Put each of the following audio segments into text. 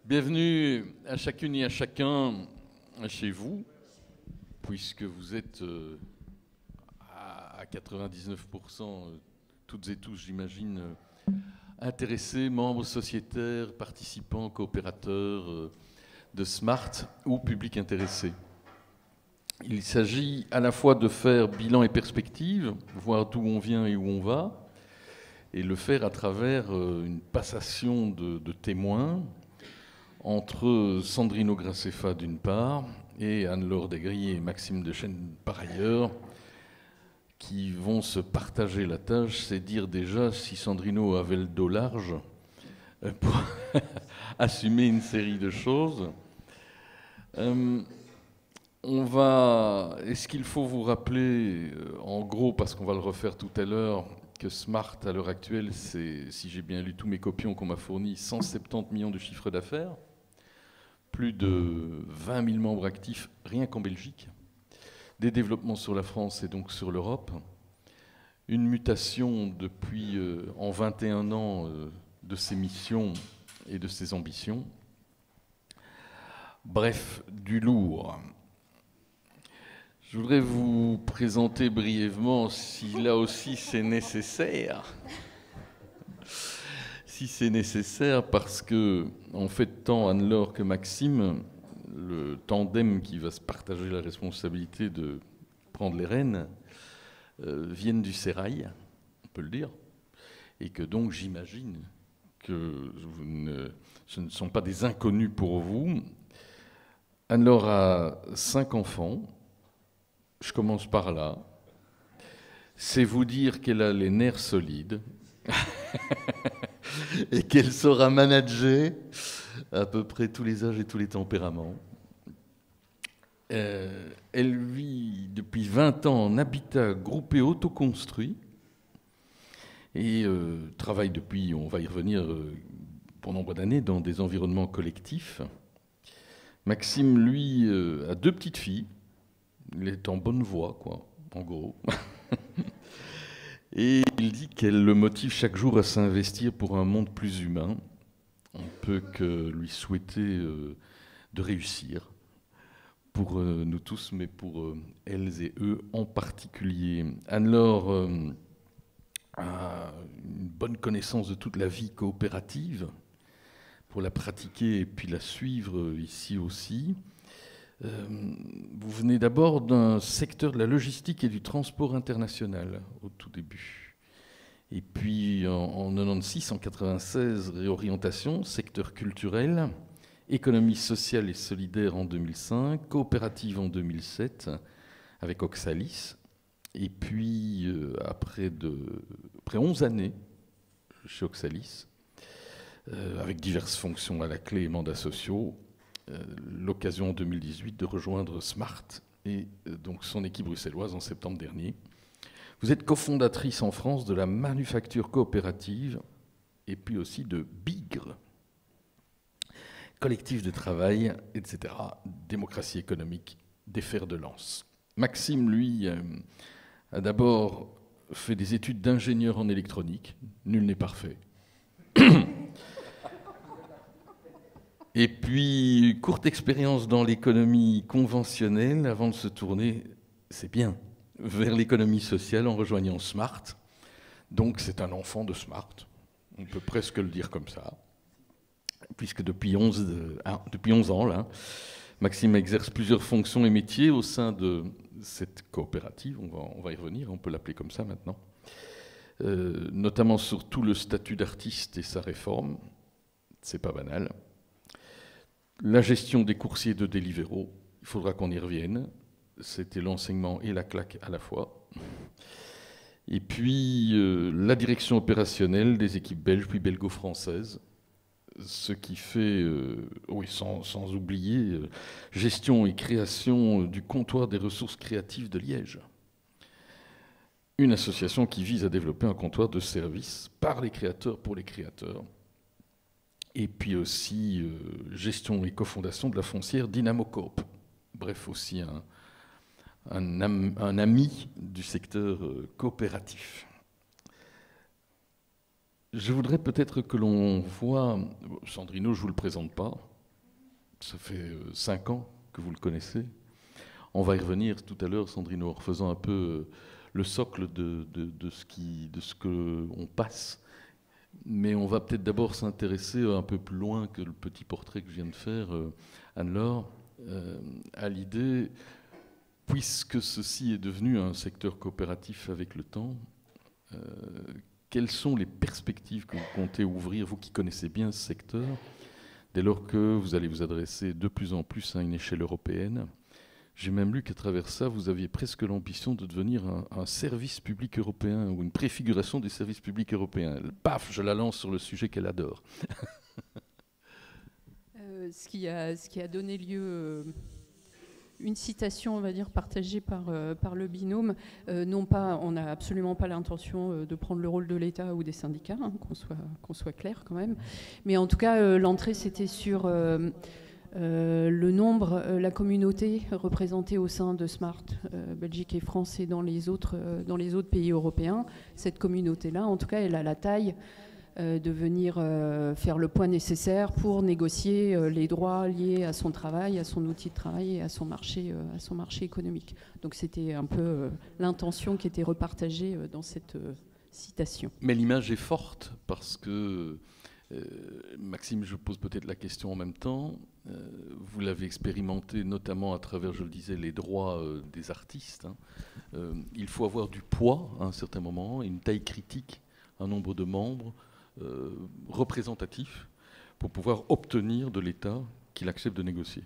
Bienvenue à chacune et à chacun chez vous, puisque vous êtes à 99% toutes et tous, j'imagine, intéressés, membres sociétaires, participants, coopérateurs de Smart ou publics intéressés. Il s'agit à la fois de faire bilan et perspective, voir d'où on vient et où on va, et le faire à travers une passation de témoins entre Sandrino Graceffa d'une part et Anne-Laure Desgrilles et Maxime Dechaine par ailleurs, qui vont se partager la tâche. C'est dire déjà si Sandrino avait le dos large pour assumer une série de choses. Est-ce qu'il faut vous rappeler, en gros, parce qu'on va le refaire tout à l'heure, que Smart, à l'heure actuelle, c'est, si j'ai bien lu tous mes copions qu'on m'a fournis, 170 millions de chiffre d'affaires, plus de 20 000 membres actifs rien qu'en Belgique, des développements sur la France et donc sur l'Europe, une mutation depuis en 21 ans de ses missions et de ses ambitions. Bref, du lourd. Je voudrais vous présenter brièvement, si là aussi c'est nécessaire, parce que, en fait, tant Anne-Laure que Maxime, le tandem qui va se partager la responsabilité de prendre les rênes, viennent du sérail, on peut le dire, et que donc j'imagine que ce ne sont pas des inconnus pour vous. Anne-Laure a 5 enfants. Je commence par là. C'est vous dire qu'elle a les nerfs solides et qu'elle saura manager à peu près tous les âges et tous les tempéraments. Elle vit depuis 20 ans en habitat groupé autoconstruit et travaille depuis, on va y revenir, pour nombre d'années dans des environnements collectifs. Maxime, lui, a 2 petites filles. Il est en bonne voie, quoi, en gros. Et il dit qu'elle le motive chaque jour à s'investir pour un monde plus humain. On ne peut que lui souhaiter de réussir, pour nous tous, mais pour elles et eux en particulier. Anne-Laure a une bonne connaissance de toute la vie coopérative, pour la pratiquer et puis la suivre ici aussi. Vous venez d'abord d'un secteur de la logistique et du transport international au tout début. Et puis en 96, en 96, réorientation, secteur culturel, économie sociale et solidaire en 2005, coopérative en 2007 avec Oxalis. Et puis après 11 années chez Oxalis, avec diverses fonctions à la clé et mandats sociaux, l'occasion en 2018 de rejoindre Smart et donc son équipe bruxelloise en septembre dernier. Vous êtes cofondatrice en France de la manufacture coopérative et puis aussi de BIGRE, collectif de travail, etc., démocratie économique, des fers de lance. Maxime, lui, a d'abord fait des études d'ingénieur en électronique, nul n'est parfait. Et puis, courte expérience dans l'économie conventionnelle avant de se tourner, c'est bien, vers l'économie sociale en rejoignant Smart. Donc, c'est un enfant de Smart, on peut presque le dire comme ça, puisque depuis 11 ans, là, Maxime exerce plusieurs fonctions et métiers au sein de cette coopérative, on va y revenir, on peut l'appeler comme ça maintenant, notamment sur tout le statut d'artiste et sa réforme, c'est pas banal. La gestion des coursiers de Deliveroo, il faudra qu'on y revienne. C'était l'enseignement et la claque à la fois. Et puis la direction opérationnelle des équipes belges puis belgo-françaises. Ce qui fait, oui, sans oublier, gestion et création du comptoir des ressources créatives de Liège. Une association qui vise à développer un comptoir de services par les créateurs pour les créateurs. Et puis aussi gestion et cofondation de la foncière Dynamo Coop. Bref, aussi un ami du secteur coopératif. Je voudrais peut-être que l'on voit, Sandrino, je ne vous le présente pas, ça fait 5 ans que vous le connaissez. On va y revenir tout à l'heure, Sandrine, en refaisant un peu le socle de ce qu'on passe. Mais on va peut-être d'abord s'intéresser un peu plus loin que le petit portrait que je viens de faire, Anne-Laure, à l'idée, puisque ceci est devenu un secteur coopératif avec le temps, quelles sont les perspectives que vous comptez ouvrir, vous qui connaissez bien ce secteur, dès lors que vous allez vous adresser de plus en plus à une échelle européenne? J'ai même lu qu'à travers ça, vous aviez presque l'ambition de devenir un service public européen ou une préfiguration des services publics européens. Paf, je la lance sur le sujet qu'elle adore. Ce qui a donné lieu, une citation, on va dire, partagée par le binôme. Non pas, on n'a absolument pas l'intention de prendre le rôle de l'État ou des syndicats, hein, qu'on soit clair quand même. Mais en tout cas, l'entrée, c'était sur... le nombre, la communauté représentée au sein de Smart, Belgique et France et dans les autres pays européens, cette communauté-là, en tout cas, elle a la taille de venir faire le point nécessaire pour négocier les droits liés à son travail, à son outil de travail et à son marché économique. Donc c'était un peu l'intention qui était repartagée dans cette citation. Mais l'image est forte parce que... Maxime, je pose peut-être la question en même temps. Vous l'avez expérimenté notamment à travers, je le disais, les droits des artistes. Hein. Il faut avoir du poids à un certain moment, une taille critique, un nombre de membres représentatifs pour pouvoir obtenir de l'État qu'il accepte de négocier.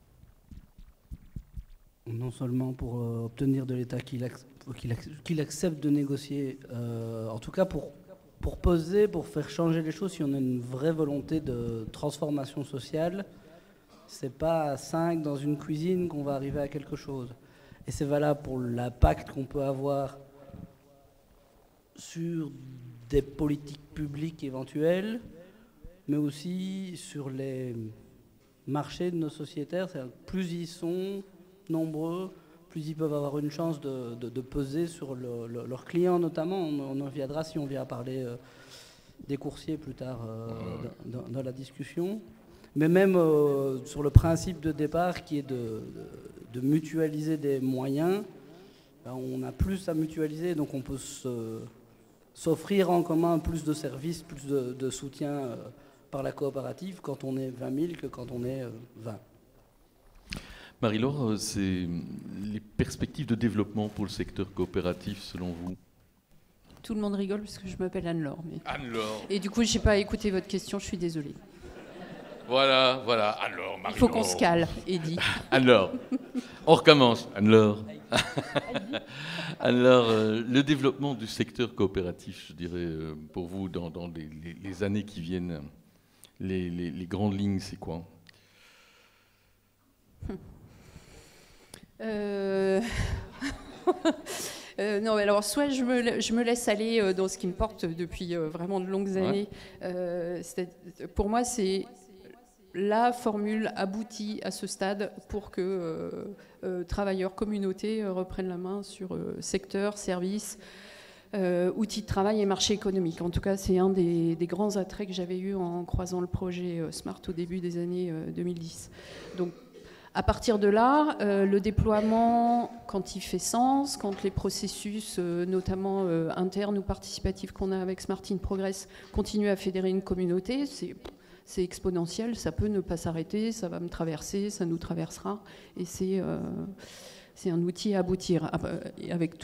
Non seulement pour obtenir de l'État qu'il accepte de négocier, en tout cas pour poser, pour faire changer les choses, si on a une vraie volonté de transformation sociale, c'est pas à 5 dans une cuisine qu'on va arriver à quelque chose. Et c'est valable pour l'impact qu'on peut avoir sur des politiques publiques éventuelles, mais aussi sur les marchés de nos sociétaires. Plus ils sont nombreux, plus ils peuvent avoir une chance de peser sur leurs clients notamment. On en viendra si on vient parler des coursiers plus tard dans la discussion. Mais même sur le principe de départ qui est de mutualiser des moyens, ben on a plus à mutualiser, donc on peut s'offrir en commun plus de services, plus de soutien par la coopérative quand on est 20 000 que quand on est 20. Marie-Laure, c'est les perspectives de développement pour le secteur coopératif, selon vous? Tout le monde rigole parce que je m'appelle Anne-Laure. Mais... Anne-Laure. Et du coup, je n'ai pas écouté votre question, je suis désolée. Voilà, Anne-Laure, Marie-Laure. Il faut qu'on se cale, Eddy. Anne-Laure, on recommence. Anne-Laure. Anne-Laure, le développement du secteur coopératif, je dirais, pour vous, dans les années qui viennent, les grandes lignes, c'est quoi? Non, mais alors soit je me laisse aller dans ce qui me porte depuis vraiment de longues années. Pour moi, c'est la formule aboutie à ce stade pour que travailleurs, communautés reprennent la main sur secteur, services, outils de travail et marché économique. En tout cas, c'est un des grands attraits que j'avais eu en croisant le projet Smart au début des années 2010. Donc, à partir de là, le déploiement, quand il fait sens, quand les processus, notamment internes ou participatifs qu'on a avec Smart in Progress, continuent à fédérer une communauté, c'est exponentiel, ça peut ne pas s'arrêter, ça va me traverser, ça nous traversera, et c'est un outil à aboutir, avec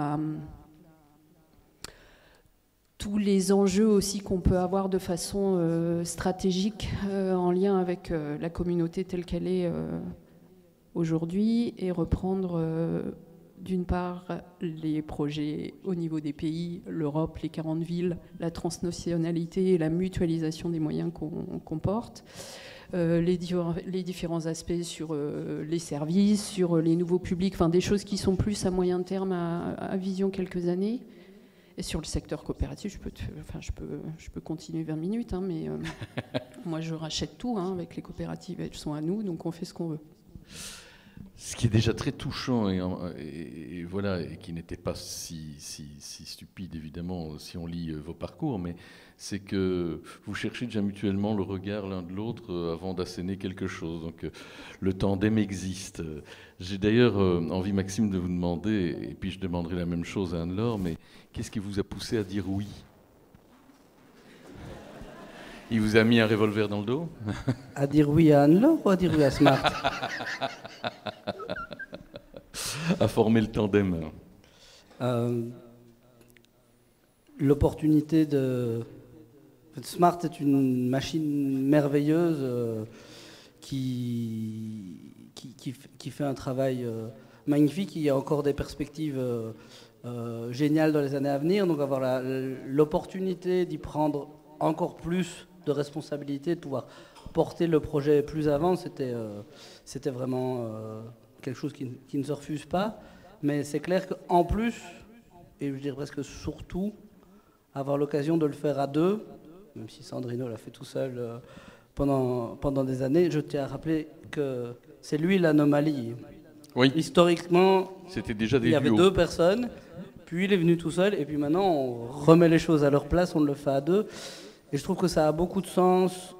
tous les enjeux aussi qu'on peut avoir de façon stratégique en lien avec la communauté telle qu'elle est aujourd'hui, et reprendre d'une part les projets au niveau des pays, l'Europe, les 40 villes, la transnationalité et la mutualisation des moyens qu'on porte, les différents aspects sur les services, sur les nouveaux publics, enfin des choses qui sont plus à moyen terme, à vision quelques années. Et sur le secteur coopératif, je peux continuer 20 minutes, hein, mais moi je rachète tout avec les coopératives, elles sont à nous, donc on fait ce qu'on veut. Ce qui est déjà très touchant et voilà, et qui n'était pas si stupide évidemment si on lit vos parcours, mais c'est que vous cherchez déjà mutuellement le regard l'un de l'autre avant d'asséner quelque chose. Donc le tandem existe. J'ai d'ailleurs envie, Maxime, de vous demander, et puis je demanderai la même chose à Anne-Laure, mais qu'est-ce qui vous a poussé à dire oui? Il vous a mis un revolver dans le dos? À dire oui à Anne-Laure ou à dire oui à Smart? À former le tandem. L'opportunité de... Smart est une machine merveilleuse qui fait un travail magnifique. Il y a encore des perspectives géniales dans les années à venir. Donc avoir l'opportunité d'y prendre encore plus de responsabilités, de pouvoir porter le projet plus avant, c'était vraiment quelque chose qui ne se refuse pas. Mais c'est clair qu'en plus, et je dirais presque surtout, avoir l'occasion de le faire à deux, même si Sandrino l'a fait tout seul pendant des années, je tiens à rappeler que c'est lui l'anomalie. Oui. Historiquement, c'était déjà il y avait deux personnes, puis il est venu tout seul, et puis maintenant on remet les choses à leur place, on le fait à deux. Et je trouve que ça a beaucoup de sens,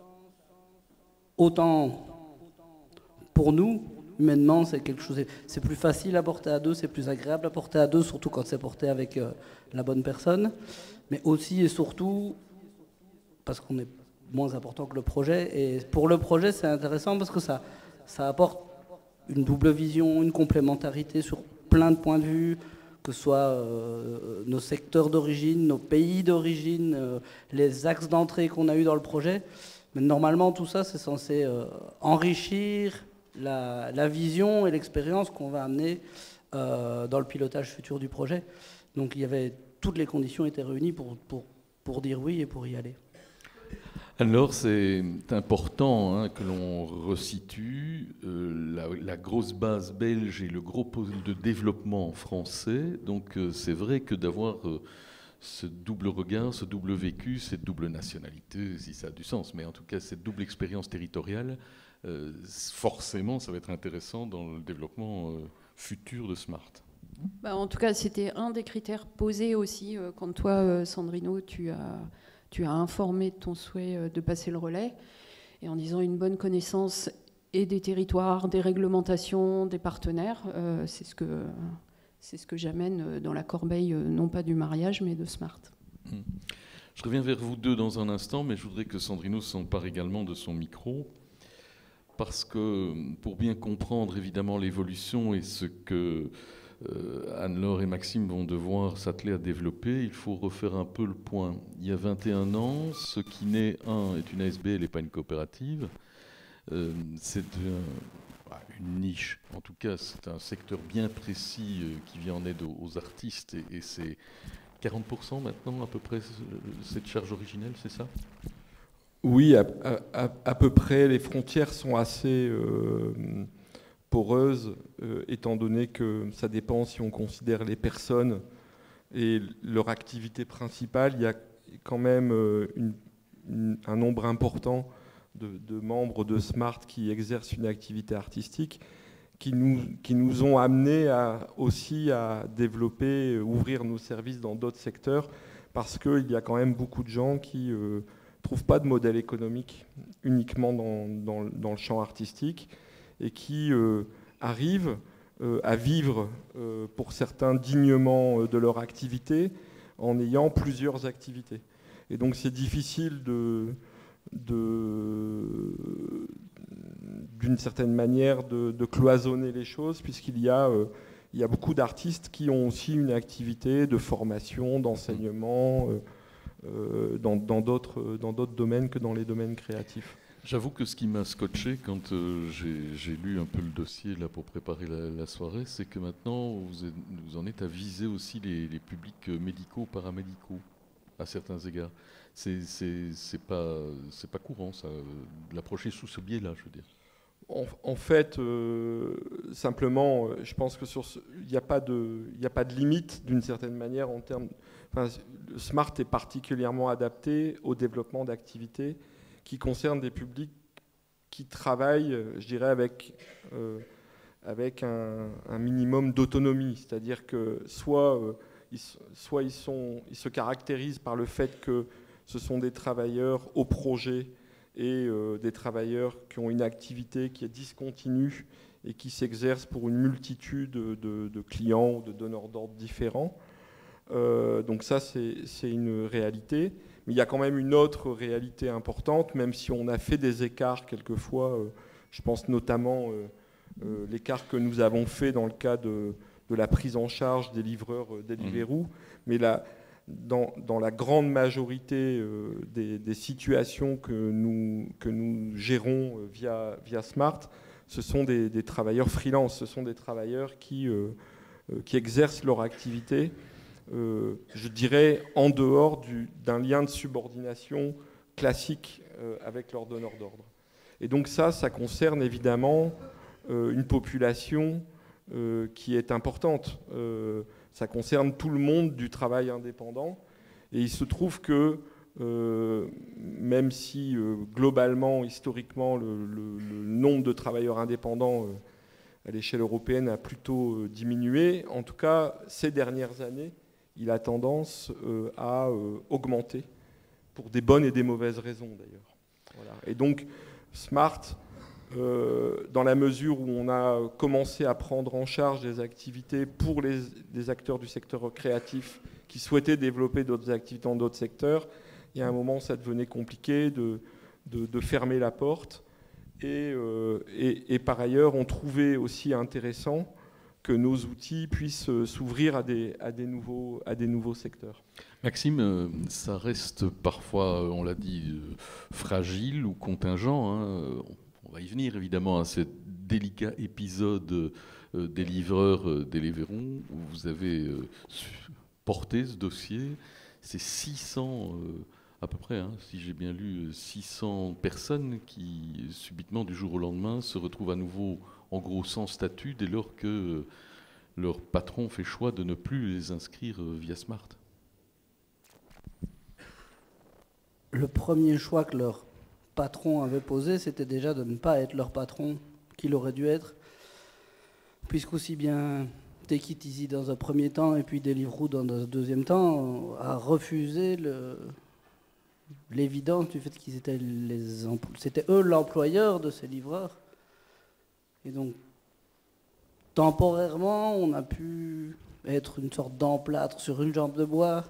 autant pour nous, humainement, c'est quelque chose, c'est plus facile à porter à deux, c'est plus agréable à porter à deux, surtout quand c'est porté avec la bonne personne, mais aussi et surtout parce qu'on est moins important que le projet. Et pour le projet, c'est intéressant parce que ça apporte une double vision, une complémentarité sur plein de points de vue, que ce soit nos secteurs d'origine, nos pays d'origine, les axes d'entrée qu'on a eu dans le projet. Mais normalement, tout ça, c'est censé enrichir la vision et l'expérience qu'on va amener dans le pilotage futur du projet. Donc toutes les conditions étaient réunies pour dire oui et pour y aller. Alors c'est important que l'on resitue la grosse base belge et le gros pôle de développement français. Donc c'est vrai que d'avoir ce double regard, ce double vécu, cette double nationalité, si ça a du sens, mais en tout cas cette double expérience territoriale, forcément ça va être intéressant dans le développement futur de Smart. En tout cas, c'était un des critères posés aussi quand toi, Sandrino, tu as informé de ton souhait de passer le relais, et en disant une bonne connaissance et des territoires, des réglementations, des partenaires, c'est ce que j'amène dans la corbeille, non pas du mariage, mais de Smart. Je reviens vers vous deux dans un instant, mais je voudrais que Sandrino s'empare également de son micro, parce que pour bien comprendre évidemment l'évolution et ce que Anne-Laure et Maxime vont devoir s'atteler à développer, il faut refaire un peu le point. Il y a 21 ans, ce qui naît, est une ASBL et pas une coopérative. C'est une niche. En tout cas, c'est un secteur bien précis qui vient en aide aux artistes. Et c'est 40% maintenant, à peu près, cette charge originelle, c'est ça ? Oui, à peu près. Les frontières sont assez poreuses, étant donné que ça dépend si on considère les personnes et leur activité principale. Il y a quand même un nombre important de membres de Smart qui exercent une activité artistique qui nous ont amenés aussi à développer, ouvrir nos services dans d'autres secteurs, parce qu'il y a quand même beaucoup de gens qui trouvent pas de modèle économique uniquement dans le champ artistique et qui arrivent à vivre, pour certains, dignement de leur activité en ayant plusieurs activités. Et donc c'est difficile d'une certaine manière de cloisonner les choses, puisqu'il y a beaucoup d'artistes qui ont aussi une activité de formation, d'enseignement, dans d'autres domaines que dans les domaines créatifs. J'avoue que ce qui m'a scotché quand j'ai lu un peu le dossier là, pour préparer la soirée, c'est que maintenant vous en êtes à viser aussi les publics médicaux, paramédicaux, à certains égards. C'est pas courant, ça, de l'approcher sous ce biais-là, je veux dire. En fait, simplement, je pense que il n'y a pas de limite, d'une certaine manière, en termes. Enfin, Smart est particulièrement adapté au développement d'activités qui concernent des publics qui travaillent, je dirais, avec avec un minimum d'autonomie, c'est-à-dire que soit ils se caractérisent par le fait que ce sont des travailleurs au projet et des travailleurs qui ont une activité qui est discontinue et qui s'exercent pour une multitude de clients ou de donneurs d'ordre différents. Donc ça, c'est une réalité. Mais il y a quand même une autre réalité importante, même si on a fait des écarts quelquefois. Je pense notamment l'écart que nous avons fait dans le cas de la prise en charge des livreurs Deliveroo. Mais là, dans la grande majorité des situations que nous gérons via Smart, ce sont des travailleurs freelance, ce sont des travailleurs qui exercent leur activité, je dirais, en dehors d'un lien de subordination classique avec leur donneur d'ordre. Et donc ça concerne évidemment une population qui est importante. Ça concerne tout le monde du travail indépendant. Et il se trouve que, même si globalement, historiquement, le nombre de travailleurs indépendants à l'échelle européenne a plutôt diminué, en tout cas, ces dernières années, il a tendance à augmenter, pour des bonnes et des mauvaises raisons d'ailleurs. Voilà. Et donc, Smart, dans la mesure où on a commencé à prendre en charge des activités pour les acteurs du secteur créatif qui souhaitaient développer d'autres activités dans d'autres secteurs, il y a un moment, ça devenait compliqué de fermer la porte. Et par ailleurs, on trouvait aussi intéressant que nos outils puissent s'ouvrir à des nouveaux secteurs. Maxime, ça reste parfois, on l'a dit, fragile ou contingent, hein. On va y venir évidemment à ce délicat épisode des livreurs Deliveroo où vous avez porté ce dossier. C'est 600, à peu près, hein, si j'ai bien lu, 600 personnes qui subitement du jour au lendemain se retrouvent à nouveau en gros sans statut dès lors que leur patron fait choix de ne plus les inscrire via Smart. Le premier choix que leur patron avait posé, c'était déjà de ne pas être leur patron qu'il aurait dû être, puisqu'aussi bien Take It Easy dans un premier temps et puis Deliveroo dans un deuxième temps a refusé l'évidence du fait qu'ils étaient c'était eux l'employeur de ces livreurs. Et donc, temporairement, on a pu être une sorte d'emplâtre sur une jambe de bois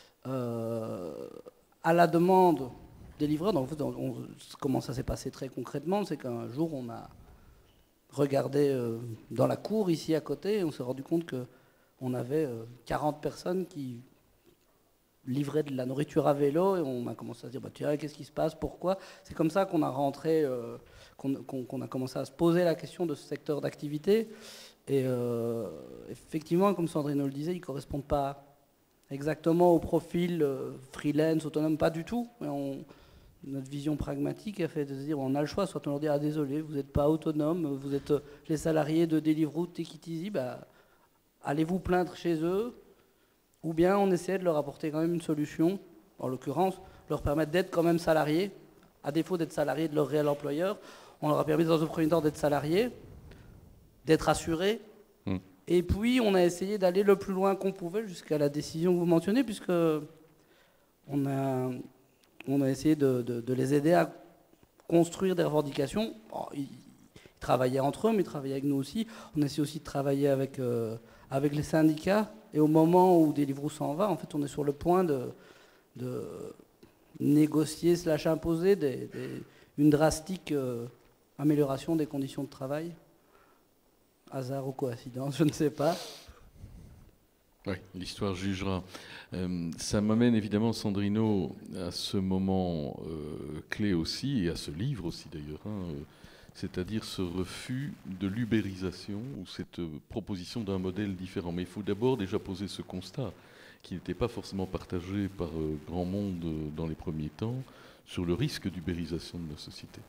à la demande des livreurs. Donc, en fait, comment ça s'est passé très concrètement, c'est qu'un jour, on a regardé dans la cour, ici à côté, et on s'est rendu compte qu'on avait 40 personnes qui livraient de la nourriture à vélo, et on a commencé à se dire, tiens, qu'est-ce qui se passe, pourquoi ? C'est comme ça qu'on a rentré, qu'on a commencé à se poser la question de ce secteur d'activité. Et effectivement, comme Sandrine le disait, ils ne correspondent pas exactement au profil freelance, autonome, pas du tout. Mais notre vision pragmatique a fait de se dire, on a le choix, soit on leur dit, désolé, vous n'êtes pas autonome, vous êtes les salariés de Deliveroo, Take It Easy, allez vous plaindre chez eux, ou bien on essayait de leur apporter quand même une solution, en l'occurrence, leur permettre d'être quand même salariés, à défaut d'être salariés de leur réel employeur. On leur a permis dans un premier temps d'être salariés, d'être assurés, et puis on a essayé d'aller le plus loin qu'on pouvait jusqu'à la décision que vous mentionnez, puisque on a essayé de les aider à construire des revendications. Ils travaillaient entre eux, mais ils travaillaient avec nous aussi. On a essayé aussi de travailler avec les syndicats, et au moment où Deliveroo s'en va, en fait, on est sur le point de négocier / imposer une drastique amélioration des conditions de travail. Hasard ou coïncidence, je ne sais pas. Oui, l'histoire jugera. Ça m'amène évidemment, Sandrino, à ce moment clé aussi, et à ce livre aussi d'ailleurs, hein, c'est-à-dire ce refus de l'ubérisation ou cette proposition d'un modèle différent. Mais il faut d'abord déjà poser ce constat, qui n'était pas forcément partagé par grand monde dans les premiers temps, sur le risque d'ubérisation de nos sociétés.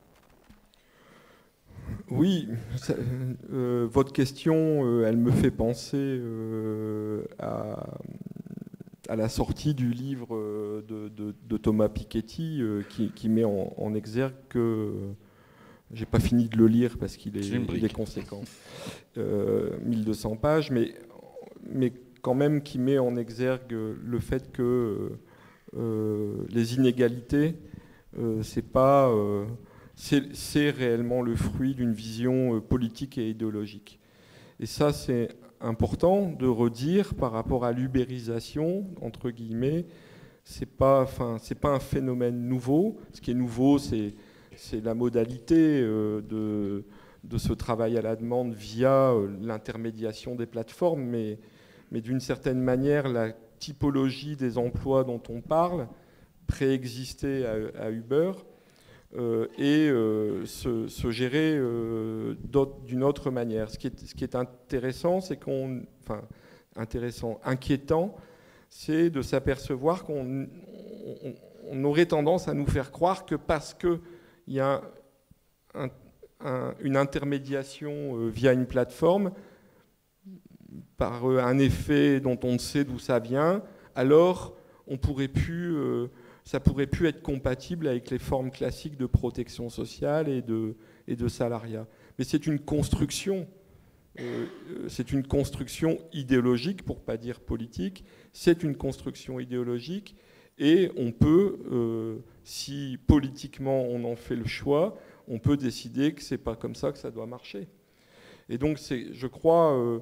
Oui, votre question, elle me fait penser à la sortie du livre de Thomas Piketty qui met en exergue que j'ai pas fini de le lire parce qu'il est conséquent. 1200 pages, mais quand même qui met en exergue le fait que les inégalités, c'est réellement le fruit d'une vision politique et idéologique. Et ça, c'est important de redire par rapport à l'ubérisation, entre guillemets. C'est pas un phénomène nouveau. Ce qui est nouveau, c'est la modalité de ce travail à la demande via l'intermédiation des plateformes, mais d'une certaine manière, la typologie des emplois dont on parle préexistait à Uber et se gérer d'une autre manière. Ce qui est intéressant, inquiétant, c'est de s'apercevoir qu'on aurait tendance à nous faire croire que parce qu'il y a une intermédiation via une plateforme, par un effet dont on ne sait d'où ça vient, alors ça pourrait plus être compatible avec les formes classiques de protection sociale et de salariat. Mais c'est une construction. C'est une construction idéologique, pour ne pas dire politique. C'est une construction idéologique et on peut, si politiquement on en fait le choix, on peut décider que ce n'est pas comme ça que ça doit marcher. Et donc, je crois,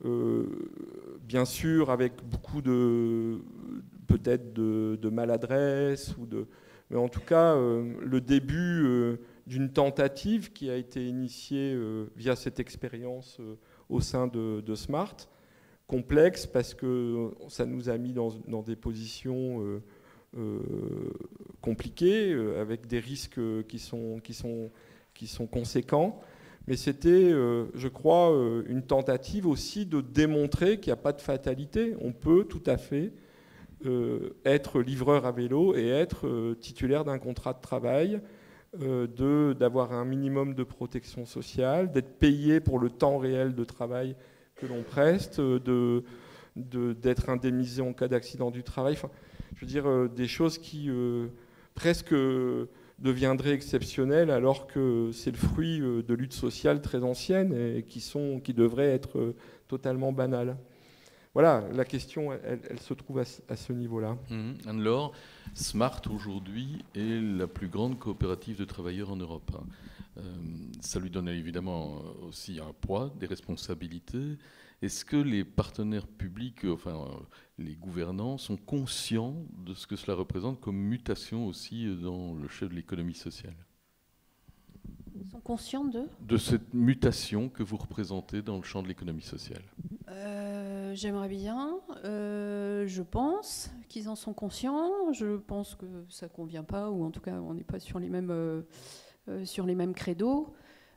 bien sûr, avec beaucoup peut-être de maladresse, mais en tout cas, le début d'une tentative qui a été initiée via cette expérience au sein de Smart, complexe parce que ça nous a mis dans des positions compliquées, avec des risques qui sont conséquents. Mais c'était, je crois, une tentative aussi de démontrer qu'il n'y a pas de fatalité. On peut tout à fait être livreur à vélo et être titulaire d'un contrat de travail, d'avoir un minimum de protection sociale, d'être payé pour le temps réel de travail que l'on preste, d'être indemnisé en cas d'accident du travail. Enfin, je veux dire, des choses qui presque deviendraient exceptionnelles alors que c'est le fruit de luttes sociales très anciennes et qui devraient être totalement banales. Voilà, la question, elle se trouve à ce niveau-là. Anne-Laure, Smart aujourd'hui est la plus grande coopérative de travailleurs en Europe. Ça lui donne évidemment aussi un poids, des responsabilités. Est-ce que les partenaires publics, enfin les gouvernants, sont conscients de ce que cela représente comme mutation aussi dans le champ de l'économie sociale ? Ils sont conscients de cette mutation que vous représentez dans le champ de l'économie sociale? J'aimerais bien. Je pense qu'ils en sont conscients. Je pense que ça ne convient pas, ou en tout cas, on n'est pas sur les mêmes credos,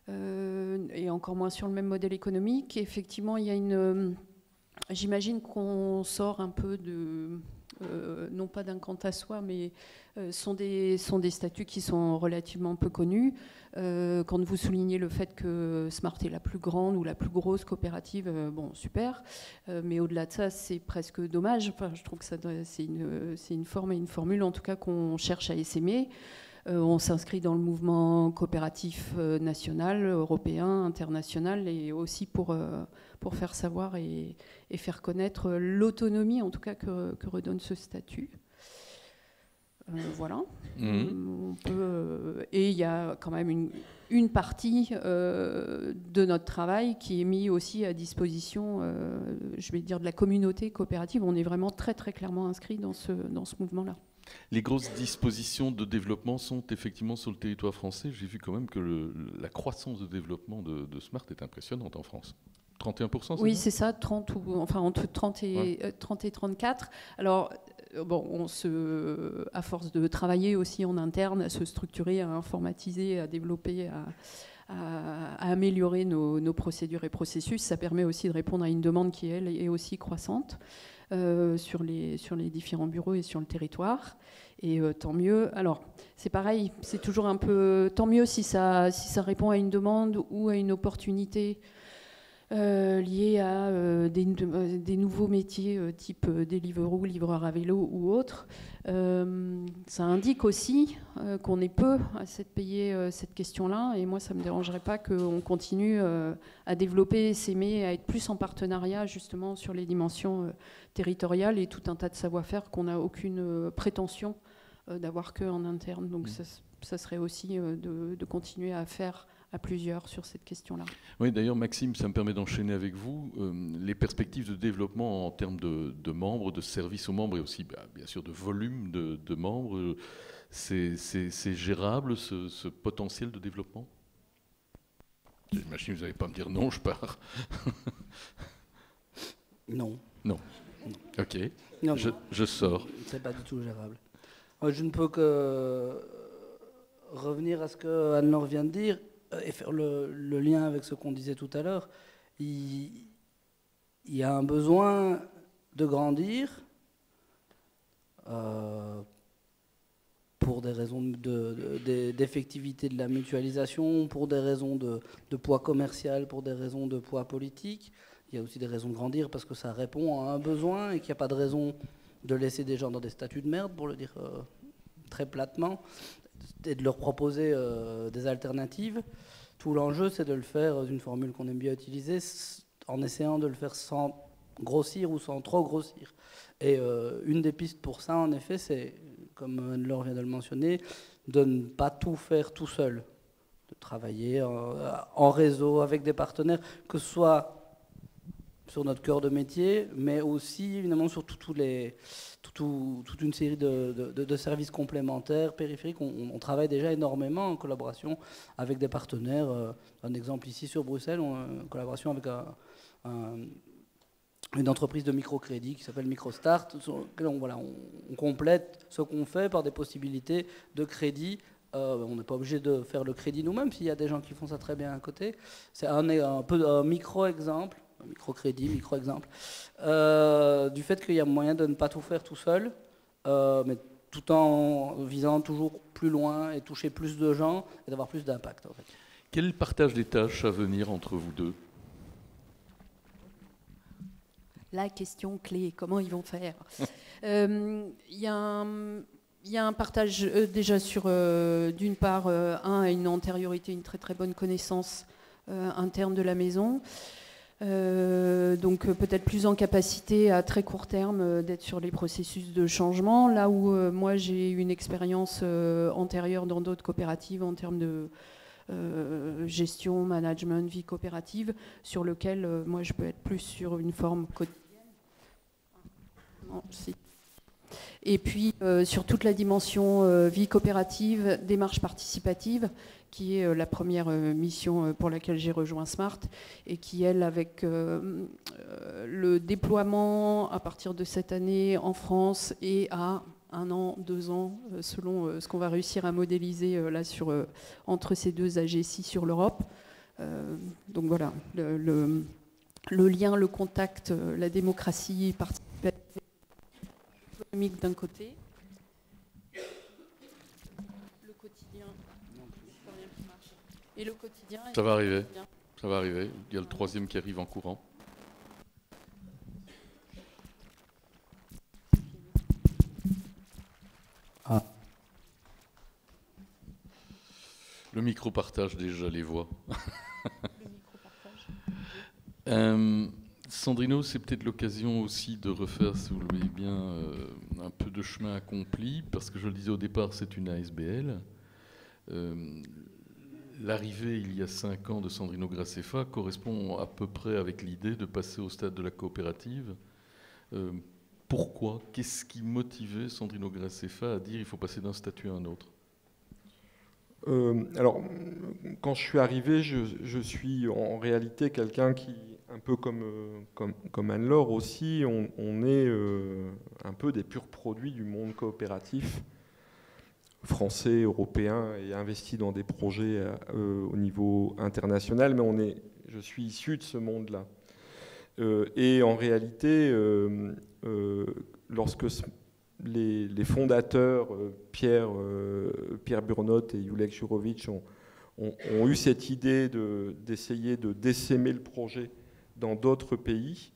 et encore moins sur le même modèle économique. Et effectivement, il y a j'imagine qu'on sort un peu de... non pas d'un quant à soi, mais sont des statuts qui sont relativement peu connus. Quand vous soulignez le fait que Smart est la plus grande ou la plus grosse coopérative, bon, super. Mais au-delà de ça, c'est presque dommage. Enfin, je trouve que c'est une forme et une formule, en tout cas, qu'on cherche à essaimer. On s'inscrit dans le mouvement coopératif national, européen, international, et aussi pour faire savoir et faire connaître l'autonomie, en tout cas, que redonne ce statut. Voilà. Et il y a quand même une partie de notre travail qui est mise aussi à disposition, je vais dire, de la communauté coopérative. On est vraiment très, très clairement inscrit dans ce mouvement-là. Les grosses dispositions de développement sont effectivement sur le territoire français. J'ai vu quand même que la croissance de développement de Smart est impressionnante en France. 31%, oui, c'est ça, 30 enfin entre 30 et 34. Alors, bon, à force de travailler aussi en interne, à se structurer, à informatiser, à développer, à améliorer nos procédures et processus, ça permet aussi de répondre à une demande qui, elle, est aussi croissante sur les différents bureaux et sur le territoire. Et tant mieux. Alors, c'est pareil, c'est toujours un peu... Tant mieux si ça répond à une demande ou à une opportunité. liées à des nouveaux métiers type Deliveroo, livreur à vélo ou autre. Ça indique aussi qu'on est peu à payer cette question-là, et moi ça ne me dérangerait pas qu'on continue à développer, s'aimer, à être plus en partenariat justement sur les dimensions territoriales et tout un tas de savoir-faire qu'on n'a aucune prétention d'avoir qu'en interne. Donc ça serait aussi de continuer à faire à plusieurs sur cette question-là. Oui, d'ailleurs, Maxime, ça me permet d'enchaîner avec vous. Les perspectives de développement en termes de membres, de services aux membres et aussi, bien sûr, de volume de membres, c'est gérable, ce potentiel de développement? J'imagine que vous n'allez pas me dire non, je pars. Non. Non. Ok. Non, je sors. C'est pas du tout gérable. Je ne peux que revenir à ce que Anne-Laure vient de dire et faire le lien avec ce qu'on disait tout à l'heure. Il y a un besoin de grandir pour des raisons d'effectivité de la mutualisation, pour des raisons de poids commercial, pour des raisons de poids politique. Il y a aussi des raisons de grandir parce que ça répond à un besoin et qu'il n'y a pas de raison de laisser des gens dans des statuts de merde, pour le dire très platement, et de leur proposer des alternatives. Tout l'enjeu, c'est de le faire, une formule qu'on aime bien utiliser, en essayant de le faire sans grossir ou sans trop grossir. Et une des pistes pour ça, en effet, c'est, comme Anne-Laure vient de le mentionner, de ne pas tout faire tout seul, de travailler en réseau avec des partenaires, que ce soit sur notre cœur de métier, mais aussi évidemment sur toute une série de services complémentaires, périphériques. On travaille déjà énormément en collaboration avec des partenaires. Un exemple ici sur Bruxelles, en collaboration avec une entreprise de microcrédit qui s'appelle MicroStart. On complète ce qu'on fait par des possibilités de crédit. On n'est pas obligé de faire le crédit nous-mêmes s'il y a des gens qui font ça très bien à côté. C'est un micro-exemple. Microcrédit, micro-exemple, du fait qu'il y a moyen de ne pas tout faire tout seul, mais tout en visant toujours plus loin et toucher plus de gens et d'avoir plus d'impact. En fait. Quel est le partage des tâches à venir entre vous deux? La question clé, comment ils vont faire? Il y a un partage déjà sur, d'une part, une antériorité, une très très bonne connaissance interne de la maison. Donc peut-être plus en capacité à très court terme d'être sur les processus de changement, là où moi j'ai une expérience antérieure dans d'autres coopératives en termes de gestion, management, vie coopérative, sur lequel moi je peux être plus sur une forme quotidienne. Non, si. Et puis sur toute la dimension vie coopérative, démarche participative, qui est la première mission pour laquelle j'ai rejoint Smart, et qui, elle, avec le déploiement à partir de cette année en France et à 1 an, 2 ans, selon ce qu'on va réussir à modéliser là entre ces deux AG6 sur l'Europe. Donc voilà, le lien, le contact, la démocratie participative économique d'un côté, le quotidien. Et le quotidien. Ça va arriver. Ça va arriver. Il y a le troisième qui arrive en courant. Ah. Le micro partage déjà les voix. Le micro partage. Sandrino, c'est peut-être l'occasion aussi de refaire, si vous le voulez bien, un peu de chemin accompli, parce que je le disais au départ, c'est une ASBL. L'arrivée, il y a 5 ans, de Sandrino Graceffa correspond à peu près avec l'idée de passer au stade de la coopérative. Pourquoi? Qu'est-ce qui motivait Sandrino Graceffa à dire il faut passer d'un statut à un autre? Alors, quand je suis arrivé, je suis en réalité quelqu'un qui, un peu comme Anne-Laure aussi, on est un peu des purs produits du monde coopératif français, européen, et investi dans des projets au niveau international, mais je suis issu de ce monde-là. Et en réalité, lorsque les fondateurs, Pierre Burnotte et Julek Jurovic, ont eu cette idée d'essayer de décémer le projet dans d'autres pays.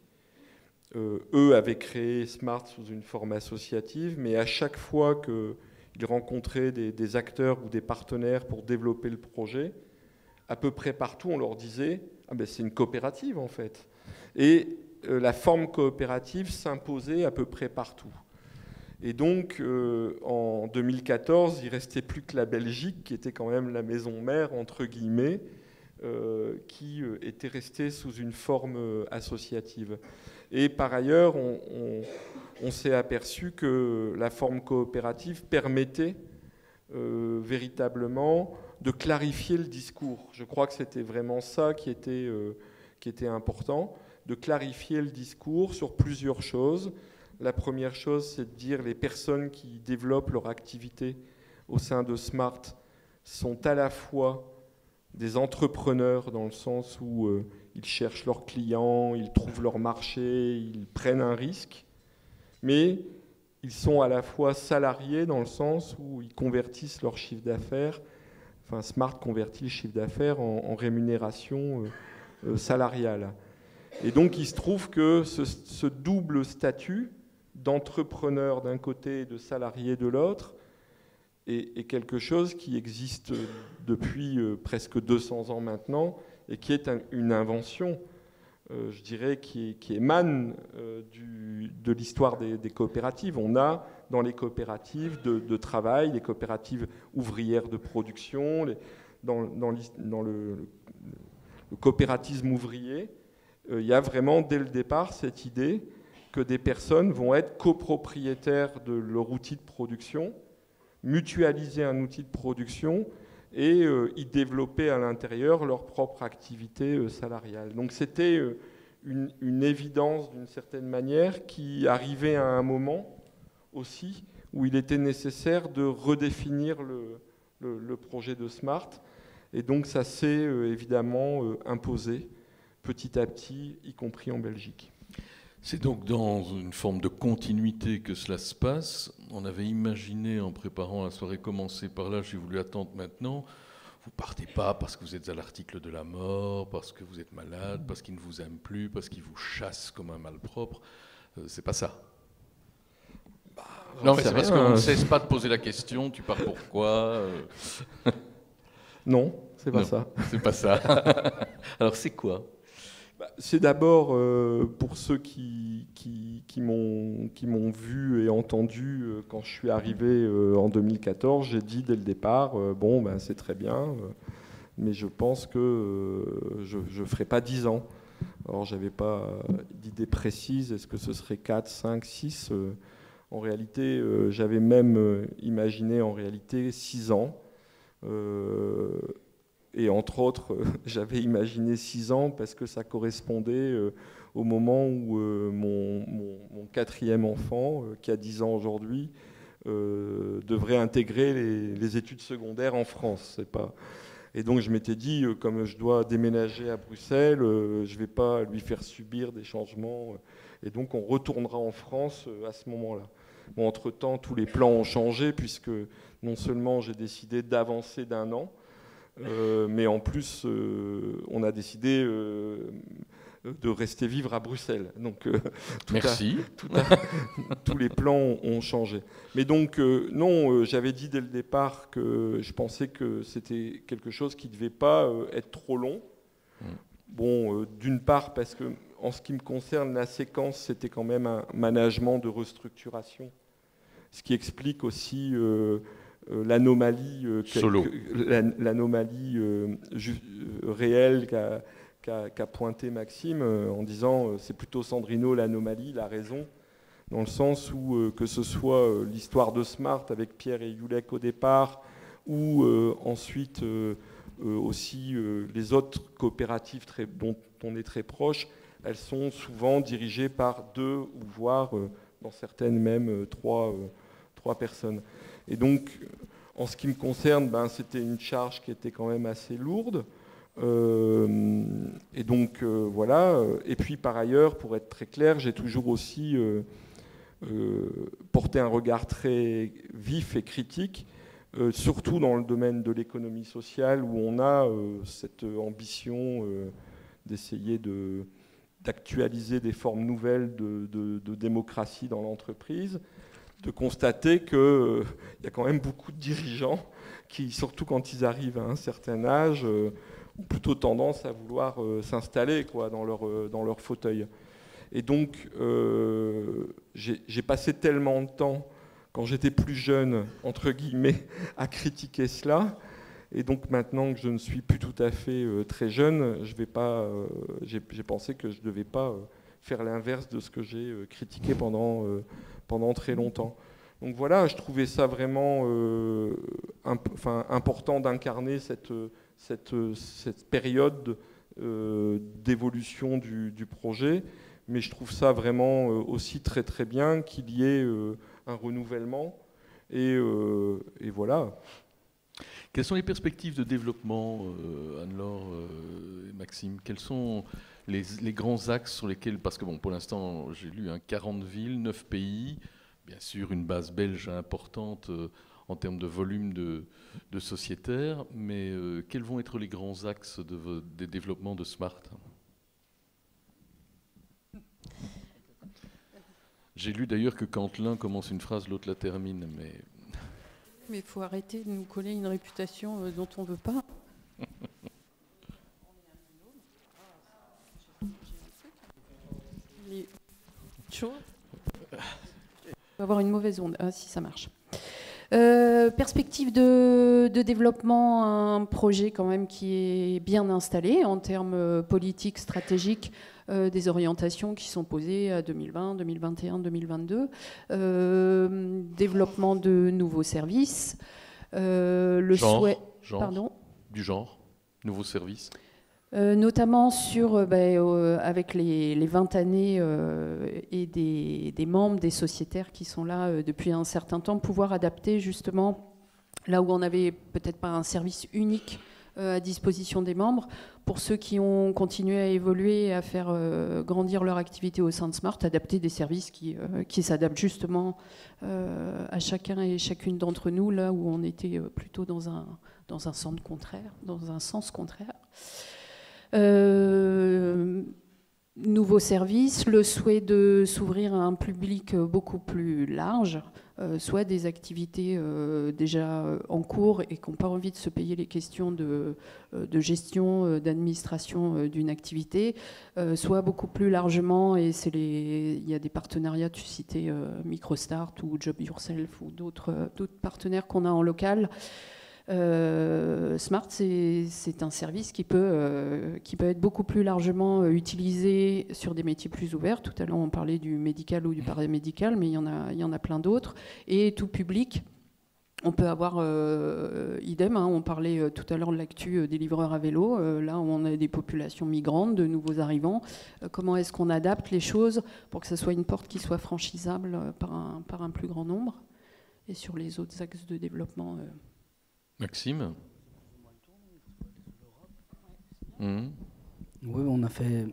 Eux avaient créé Smart sous une forme associative, mais à chaque fois qu'ils rencontraient des acteurs ou des partenaires pour développer le projet, à peu près partout, on leur disait « Ah ben c'est une coopérative en fait ». Et la forme coopérative s'imposait à peu près partout. Et donc, en 2014, il ne restait plus que la Belgique, qui était quand même la maison mère, entre guillemets, qui était restée sous une forme associative. Et par ailleurs, on s'est aperçu que la forme coopérative permettait véritablement de clarifier le discours. Je crois que c'était vraiment ça qui était important, de clarifier le discours sur plusieurs choses. La première chose, c'est de dire que les personnes qui développent leur activité au sein de Smart sont à la fois des entrepreneurs dans le sens où ils cherchent leurs clients, ils trouvent leur marché, ils prennent un risque, mais ils sont à la fois salariés dans le sens où ils convertissent leur chiffre d'affaires, enfin Smart convertit le chiffre d'affaires en rémunération salariale. Et donc il se trouve que ce double statut d'entrepreneur d'un côté et de salarié de l'autre est quelque chose qui existe depuis presque 200 ans maintenant et qui est une invention, je dirais, qui émane de l'histoire des coopératives. On a dans les coopératives de travail, les coopératives ouvrières de production, dans le coopératisme ouvrier, il y a vraiment dès le départ cette idée que des personnes vont être copropriétaires de leur outil de production, mutualiser un outil de production et y développer à l'intérieur leur propre activité salariale. Donc c'était une évidence d'une certaine manière qui arrivait à un moment aussi où il était nécessaire de redéfinir le projet de Smart. Et donc ça s'est évidemment imposé petit à petit, y compris en Belgique. C'est donc dans une forme de continuité que cela se passe. On avait imaginé, en préparant la soirée, commencer par là, j'ai voulu attendre maintenant. Vous partez pas parce que vous êtes à l'article de la mort, parce que vous êtes malade, parce qu'ils ne vous aiment plus, parce qu'ils vous chassent comme un malpropre. C'est pas ça. Non, mais c'est parce qu'on ne cesse pas de poser la question, tu pars pourquoi Non, c'est pas ça. C'est pas ça. Alors c'est quoi ? C'est d'abord, pour ceux qui m'ont vu et entendu quand je suis arrivé en 2014, j'ai dit dès le départ, c'est très bien, mais je pense que je ne ferai pas 10 ans. Alors, je n'avais pas d'idée précise, est-ce que ce serait 4, 5, 6 En réalité, j'avais même imaginé en réalité 6 ans. Et entre autres, j'avais imaginé 6 ans parce que ça correspondait au moment où mon 4e enfant, qui a 10 ans aujourd'hui, devrait intégrer les études secondaires en France. Et donc je m'étais dit, comme je dois déménager à Bruxelles, je ne vais pas lui faire subir des changements. Et donc on retournera en France à ce moment-là. Bon, entre-temps, tous les plans ont changé puisque non seulement j'ai décidé d'avancer d'1 an, mais en plus, on a décidé de rester vivre à Bruxelles. Donc, merci. Tous les plans ont changé. Mais donc, non, j'avais dit dès le départ que je pensais que c'était quelque chose qui ne devait pas être trop long. Bon, d'une part, parce que en ce qui me concerne, la séquence, c'était quand même un management de restructuration. Ce qui explique aussi l'anomalie réelle qu'a pointé Maxime en disant c'est plutôt Sandrino l'anomalie, il a raison, dans le sens où que ce soit l'histoire de Smart avec Pierre et Yulek au départ, ou ensuite aussi les autres coopératives dont on est très proche, elles sont souvent dirigées par 2 ou voire dans certaines même 3 personnes. Et donc, en ce qui me concerne, c'était une charge qui était quand même assez lourde. Et donc, voilà. Et puis, par ailleurs, pour être très clair, j'ai toujours aussi porté un regard très vif et critique, surtout dans le domaine de l'économie sociale, où on a cette ambition d'essayer d'actualiser des formes nouvelles de démocratie dans l'entreprise, de constater qu'il y a quand même beaucoup de dirigeants qui, surtout quand ils arrivent à un certain âge, ont plutôt tendance à vouloir s'installer dans leur fauteuil. Et donc, j'ai passé tellement de temps, quand j'étais plus jeune, entre guillemets, à critiquer cela. Et donc, maintenant que je ne suis plus tout à fait très jeune, j'ai pensé que je ne devais pas faire l'inverse de ce que j'ai critiqué pendant très longtemps. Donc voilà, je trouvais ça vraiment important d'incarner cette période d'évolution du projet. Mais je trouve ça vraiment aussi très très bien qu'il y ait un renouvellement. Et voilà. Quelles sont les perspectives de développement, Anne-Laure et Maxime? Quels sont les grands axes sur lesquels, parce que bon, pour l'instant, j'ai lu 40 villes, 9 pays, bien sûr une base belge importante en termes de volume de sociétaires, mais quels vont être les grands axes des développements de Smart? J'ai lu d'ailleurs que quand l'un commence une phrase, l'autre la termine, mais... Mais il faut arrêter de nous coller une réputation dont on ne veut pas. Il va avoir une mauvaise onde, si ça marche. Perspective de développement, un projet quand même qui est bien installé en termes politiques, stratégiques, des orientations qui sont posées à 2020, 2021, 2022, développement de nouveaux services, le souhait... Pardon ? Du genre, nouveaux services. Notamment avec les 20 années et des membres, des sociétaires qui sont là depuis un certain temps, pouvoir adapter justement là où on n'avait peut-être pas un service unique à disposition des membres, pour ceux qui ont continué à évoluer et à faire grandir leur activité au sein de Smart, adapter des services qui s'adaptent justement à chacun et chacune d'entre nous, là où on était plutôt dans un sens contraire. Nouveau service, le souhait de s'ouvrir à un public beaucoup plus large, soit des activités déjà en cours et qui n'ont pas envie de se payer les questions de gestion, d'administration d'une activité, soit beaucoup plus largement, et il y a des partenariats, tu citais MicroStart ou Job Yourself ou d'autres partenaires qu'on a en local. Smart, c'est un service qui peut être beaucoup plus largement utilisé sur des métiers plus ouverts. Tout à l'heure, on parlait du médical ou du paramédical, mais il y en a plein d'autres. Et tout public, on peut avoir idem. On parlait tout à l'heure de l'actu des livreurs à vélo. Là, on a des populations migrantes, de nouveaux arrivants. Comment est-ce qu'on adapte les choses pour que ce soit une porte qui soit franchisable par un plus grand nombre? Et sur les autres axes de développement... Maxime ? Oui, on a fait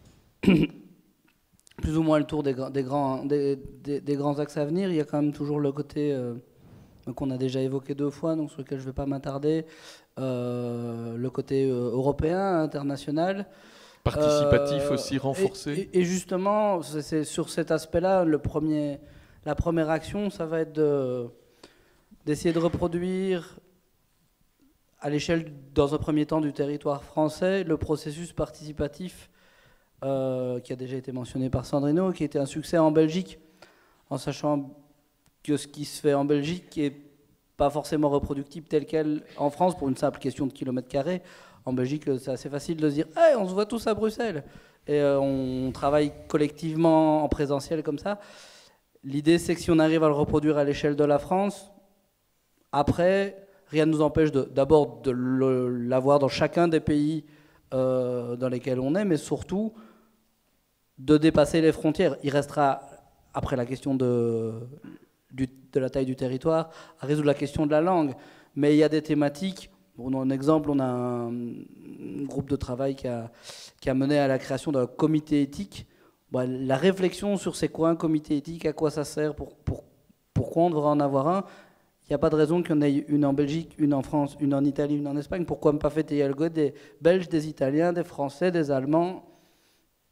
plus ou moins le tour des grands axes à venir. Il y a quand même toujours le côté qu'on a déjà évoqué 2 fois, donc sur lequel je ne vais pas m'attarder, le côté européen, international. Participatif aussi renforcé. Et justement, c'est sur cet aspect-là, la première action, ça va être d'essayer de reproduire à l'échelle, dans un premier temps, du territoire français, le processus participatif qui a déjà été mentionné par Sandrino, qui était un succès en Belgique, en sachant que ce qui se fait en Belgique n'est pas forcément reproductible tel quel en France, pour une simple question de kilomètres carrés. En Belgique, c'est assez facile de se dire hey, on se voit tous à Bruxelles, et on travaille collectivement en présentiel comme ça. L'idée, c'est que si on arrive à le reproduire à l'échelle de la France, après... Rien ne nous empêche d'abord de l'avoir dans chacun des pays dans lesquels on est, mais surtout de dépasser les frontières. Il restera, après la question de la taille du territoire, à résoudre la question de la langue. Mais il y a des thématiques. Pour un exemple, on a un groupe de travail qui a mené à la création d'un comité éthique. La réflexion sur c'est quoi un comité éthique, à quoi ça sert, pourquoi on devrait en avoir un. Il n'y a pas de raison qu'il y en ait une en Belgique, une en France, une en Italie, une en Espagne. Pourquoi ne pas fêter des Belges, des Italiens, des Français, des Allemands?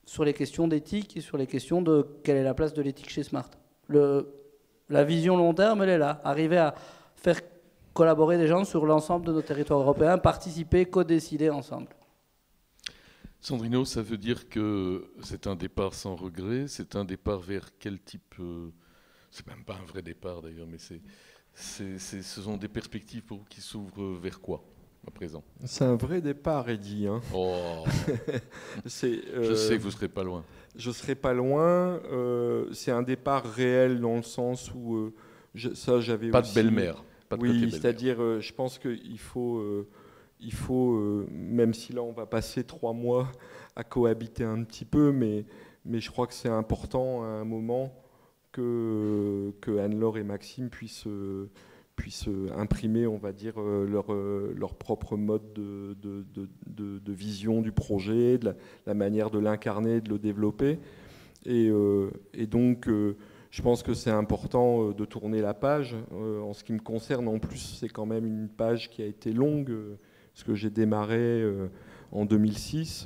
sur les questions d'éthique et sur les questions de quelle est la place de l'éthique chez Smart. La vision long terme, elle est là. Arriver à faire collaborer des gens sur l'ensemble de nos territoires européens, participer, co-décider ensemble. Sandrino, ça veut dire que c'est un départ sans regret, c'est un départ vers quel type c'est même pas un vrai départ d'ailleurs, mais ce sont des perspectives pour vous qui s'ouvrent vers quoi à présent? C'est un vrai départ, Eddy. Hein. Oh. Je sais que vous ne serez pas loin. Je ne serai pas loin. C'est un départ réel dans le sens où ça j'avais pas aussi... de belle-mère. Oui, c'est-à-dire je pense qu'il faut, même si là on va passer 3 mois à cohabiter un petit peu, mais je crois que c'est important à un moment que Anne-Laure et Maxime puissent imprimer, on va dire, leur propre mode de vision du projet, de la manière de l'incarner, de le développer. Et donc, je pense que c'est important de tourner la page. En ce qui me concerne, en plus, c'est quand même une page qui a été longue, parce que j'ai démarré en 2006.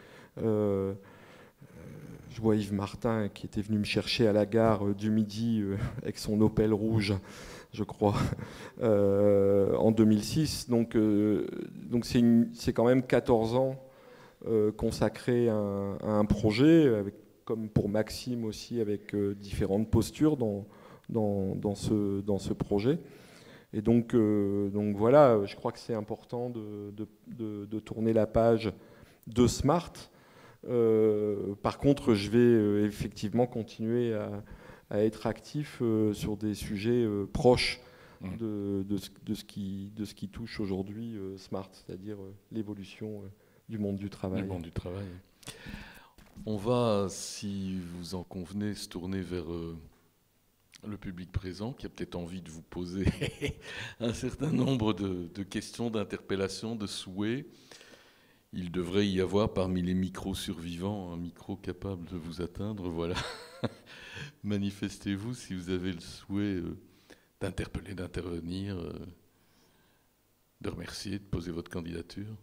Je vois Yves Martin qui était venu me chercher à la gare du Midi avec son Opel rouge, je crois, en 2006. Donc c'est quand même 14 ans consacrés à un projet, comme pour Maxime aussi, avec différentes postures dans ce projet. Et donc voilà, je crois que c'est important de tourner la page de Smart. Par contre, je vais effectivement continuer à être actif sur des sujets proches de ce qui touche aujourd'hui Smart, c'est-à-dire l'évolution du monde du travail. Du monde du travail. On va, si vous en convenez, se tourner vers le public présent qui a peut-être envie de vous poser un certain nombre de questions, d'interpellations, de souhaits. Il devrait y avoir parmi les micros survivants un micro capable de vous atteindre. Voilà. Manifestez-vous si vous avez le souhait d'interpeller, d'intervenir, de remercier, de poser votre candidature.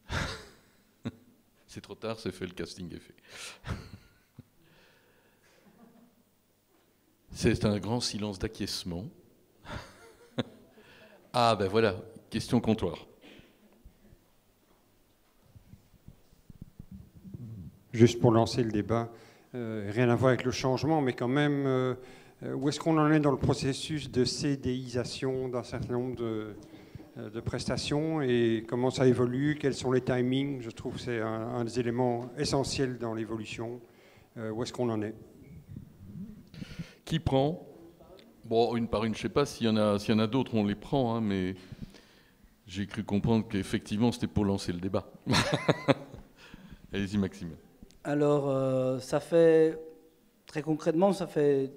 C'est trop tard, c'est fait, le casting est fait. C'est un grand silence d'acquiescement. Ah ben voilà, question comptoir. Juste pour lancer le débat, rien à voir avec le changement, mais quand même, où est-ce qu'on en est dans le processus de CDIsation d'un certain nombre de prestations et comment ça évolue, quels sont les timings? Je trouve que c'est un des éléments essentiels dans l'évolution. Où est-ce qu'on en est? Qui prend? Bon, une par une, je ne sais pas s'il y en a d'autres, on les prend, hein, mais j'ai cru comprendre qu'effectivement c'était pour lancer le débat. Allez-y, Maxime. Alors, ça fait, très concrètement, ça fait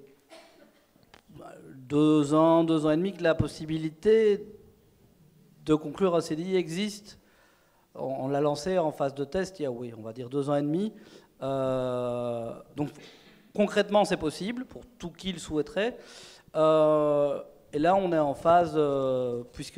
2 ans, 2 ans et demi que la possibilité de conclure un CDI existe. On l'a lancé en phase de test il y a, oui, on va dire 2 ans et demi. Donc, concrètement, c'est possible pour tout qui le souhaiterait. Et là, on est en phase, puisque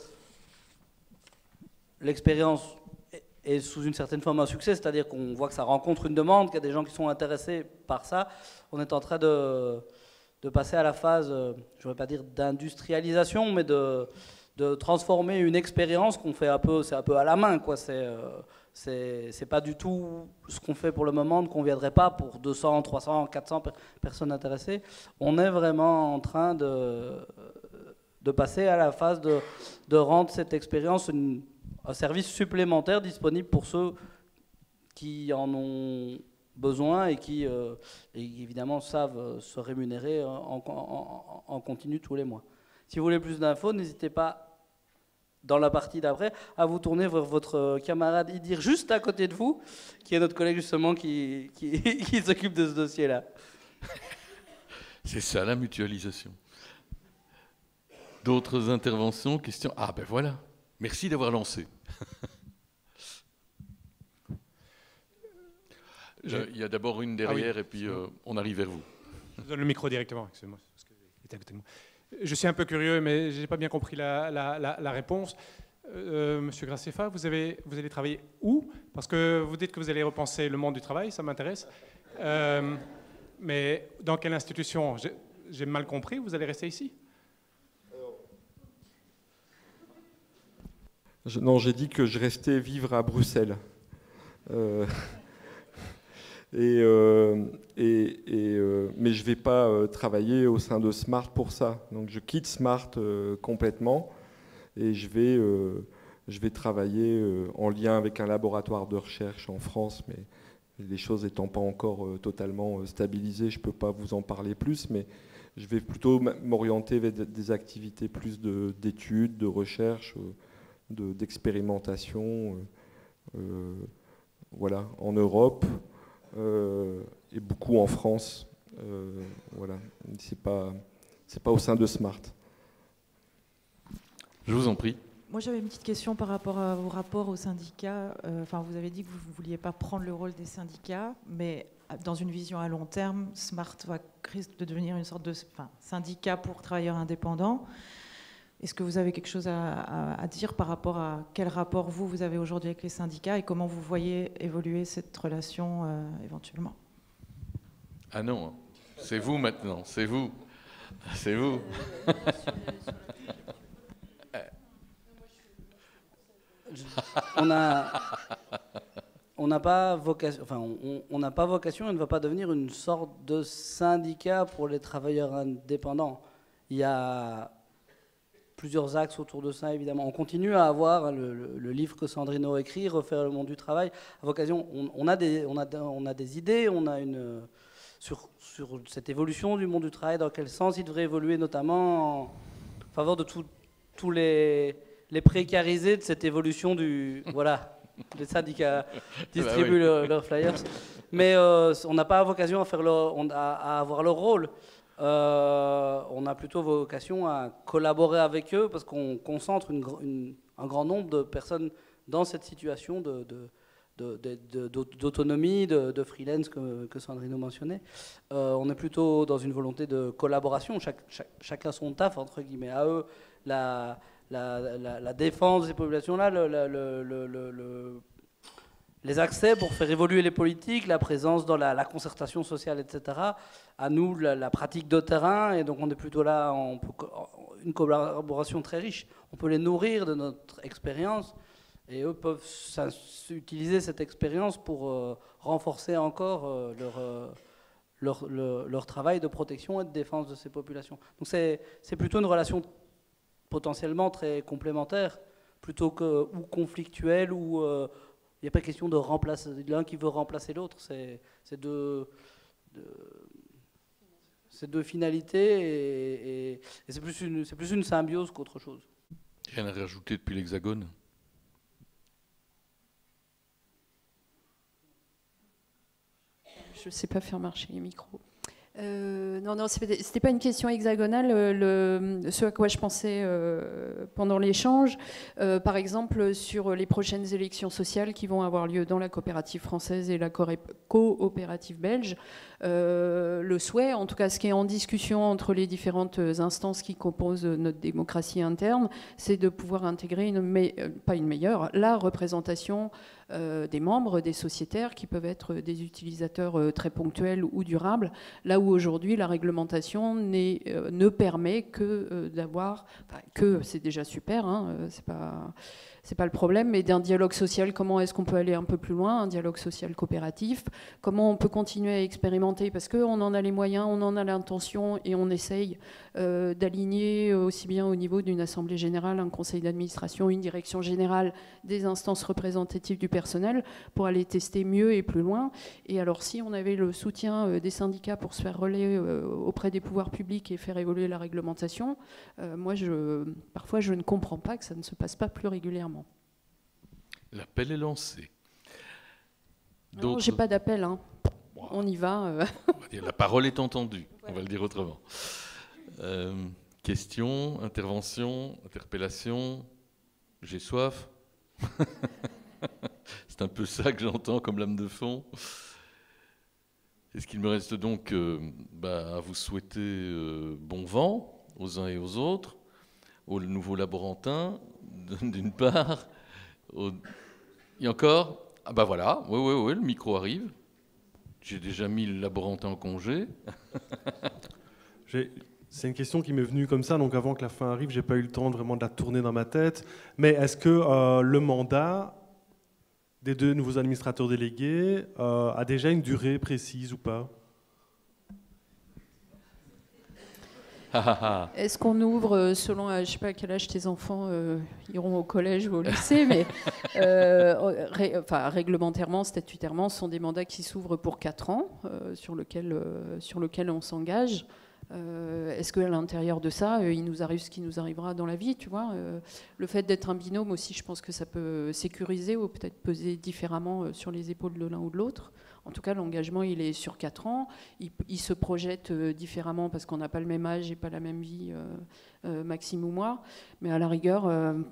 l'expérience est sous une certaine forme un succès, c'est-à-dire qu'on voit que ça rencontre une demande, qu'il y a des gens qui sont intéressés par ça. On est en train de passer à la phase, je ne voudrais pas dire d'industrialisation, mais de transformer une expérience qu'on fait c'est un peu à la main, quoi. C'est pas du tout ce qu'on fait pour le moment, ne conviendrait pas pour 200, 300, 400 personnes intéressées. On est vraiment en train de passer à la phase de rendre cette expérience un service supplémentaire disponible pour ceux qui en ont besoin et qui évidemment savent se rémunérer en continu tous les mois. Si vous voulez plus d'infos, n'hésitez pas dans la partie d'après à vous tourner vers votre camarade Idir juste à côté de vous, qui est notre collègue justement qui s'occupe de ce dossier-là. C'est ça la mutualisation. D'autres interventions, questions? Ah ben voilà, merci d'avoir lancé. Il y a d'abord une derrière, oui, et puis on arrive vers vous. Je donne le micro directement, excusez-moi, parce qu'il était à côté de moi. Je suis un peu curieux, mais je n'ai pas bien compris la réponse. Monsieur Graceffa, vous allez travailler où? Parce que vous dites que vous allez repenser le monde du travail, ça m'intéresse. Mais dans quelle institution? J'ai mal compris, vous allez rester ici? Non, j'ai dit que je restais vivre à Bruxelles. Mais je ne vais pas travailler au sein de Smart pour ça. Donc je quitte Smart complètement et je vais travailler en lien avec un laboratoire de recherche en France, mais les choses n'étant pas encore totalement stabilisées, je ne peux pas vous en parler plus, mais je vais plutôt m'orienter vers des activités plus d'études, de recherche, d'expérimentation, voilà, en Europe et beaucoup en France. Voilà, c'est pas au sein de Smart. Je vous en prie. Moi, j'avais une petite question par rapport à vos rapports aux syndicats. Enfin, vous avez dit que vous ne vouliez pas prendre le rôle des syndicats, mais dans une vision à long terme, Smart risque de devenir une sorte de syndicat pour travailleurs indépendants. Est-ce que vous avez quelque chose à dire par rapport à quel rapport vous avez aujourd'hui avec les syndicats et comment vous voyez évoluer cette relation éventuellement? Ah non, c'est vous maintenant, c'est vous. C'est vous. On n'a pas vocation, on n'a pas vocation et ne va pas devenir une sorte de syndicat pour les travailleurs indépendants. Il y a plusieurs axes autour de ça, évidemment. On continue à avoir le livre que Sandrino écrit, Refaire le monde du travail. À vocation, on a des idées, on a sur cette évolution du monde du travail, dans quel sens il devrait évoluer, notamment en faveur de tous les précarisés de cette évolution du... Voilà, les syndicats distribuent leurs flyers. Mais on n'a pas vocation à avoir leur rôle. On a plutôt vocation à collaborer avec eux parce qu'on concentre un grand nombre de personnes dans cette situation d'autonomie, de freelance que Sandrino mentionnait. On est plutôt dans une volonté de collaboration, chacun son taf, entre guillemets. À eux, la défense de ces populations-là, les accès pour faire évoluer les politiques, la présence dans la concertation sociale, etc. À nous, la pratique de terrain, et donc on est plutôt là, une collaboration très riche. On peut les nourrir de notre expérience, et eux peuvent utiliser cette expérience pour renforcer encore leur travail de protection et de défense de ces populations. Donc c'est plutôt une relation potentiellement très complémentaire, plutôt que ou conflictuelle, ou il n'y a pas question de remplacer l'un qui veut remplacer l'autre. C'est deux finalités et c'est plus une symbiose qu'autre chose. Rien à rajouter depuis l'Hexagone? Je ne sais pas faire marcher les micros. Non, c'était pas une question hexagonale. Ce à quoi je pensais pendant l'échange, par exemple, sur les prochaines élections sociales qui vont avoir lieu dans la coopérative française et la coopérative belge, le souhait, en tout cas ce qui est en discussion entre les différentes instances qui composent notre démocratie interne, c'est de pouvoir intégrer la représentation des membres, des sociétaires qui peuvent être des utilisateurs très ponctuels ou durables, là où aujourd'hui la réglementation ne permet que d'avoir, c'est déjà super, hein, c'est pas le problème, mais d'un dialogue social. Comment est-ce qu'on peut aller un peu plus loin, un dialogue social coopératif? Comment on peut continuer à expérimenter? Parce qu'on en a les moyens, on en a l'intention et on essaye d'aligner aussi bien au niveau d'une assemblée générale, un conseil d'administration, une direction générale, des instances représentatives du personnel pour aller tester mieux et plus loin. Et alors si on avait le soutien des syndicats pour se faire relais auprès des pouvoirs publics et faire évoluer la réglementation, parfois je ne comprends pas que ça ne se passe pas plus régulièrement. L'appel est lancé. Non, j'ai pas d'appel, hein. Wow. On y va. On va dire, la parole est entendue, on va le dire autrement. Questions, interventions, interpellations? J'ai soif. C'est un peu ça que j'entends comme lame de fond. Est-ce qu'il me reste donc à vous souhaiter bon vent aux uns et aux autres, aux nouveaux laborantins, d'une part. Et encore, ah bah voilà, oui, le micro arrive. J'ai déjà mis le laborantin en congé. C'est une question qui m'est venue comme ça, donc avant que la fin arrive, j'ai pas eu le temps vraiment de la tourner dans ma tête. Mais est-ce que le mandat des 2 nouveaux administrateurs délégués a déjà une durée précise ou pas? Est-ce qu'on ouvre selon, je sais pas à quel âge tes enfants iront au collège ou au lycée, mais réglementairement, statutairement, ce sont des mandats qui s'ouvrent pour 4 ans, sur lequel on s'engage. Est-ce qu'à l'intérieur de ça, il nous arrive ce qui nous arrivera dans la vie, tu vois le fait d'être un binôme aussi, je pense que ça peut sécuriser ou peut-être peser différemment sur les épaules de l'un ou de l'autre. En tout cas, l'engagement, il est sur 4 ans. Il se projette différemment parce qu'on n'a pas le même âge et pas la même vie, Maxime ou moi. Mais à la rigueur,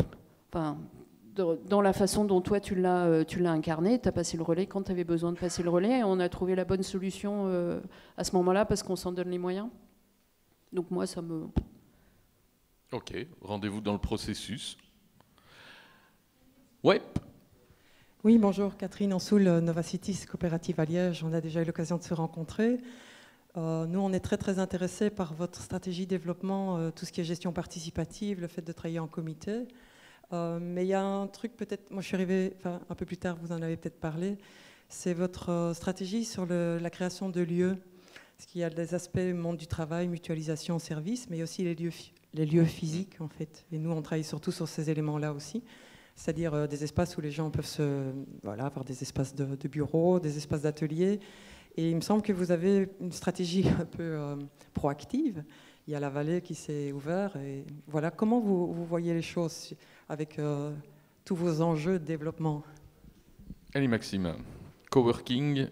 dans la façon dont toi, tu l'as incarné, tu as passé le relais quand tu avais besoin de passer le relais. Et on a trouvé la bonne solution à ce moment-là parce qu'on s'en donne les moyens. Donc moi, ça me... Ok, rendez-vous dans le processus. Ouais. Oui, bonjour, Catherine Ansoul, Nova Cities Coopérative à Liège. On a déjà eu l'occasion de se rencontrer. Nous, on est très, très intéressés par votre stratégie de développement, tout ce qui est gestion participative, le fait de travailler en comité. Mais il y a un truc peut-être, moi je suis arrivée un peu plus tard, vous en avez peut-être parlé, c'est votre stratégie sur la création de lieux. Parce qu'il y a des aspects monde du travail, mutualisation, service, mais il y a aussi les lieux physiques en fait. Et nous, on travaille surtout sur ces éléments-là aussi. C'est-à-dire des espaces où les gens peuvent avoir des espaces de bureaux, des espaces d'ateliers. Et il me semble que vous avez une stratégie un peu proactive. Il y a la vallée qui s'est ouverte. Et voilà, comment vous voyez les choses avec tous vos enjeux de développement? Allez Maxime, coworking.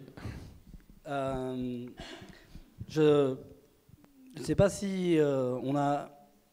Je ne sais pas si on a...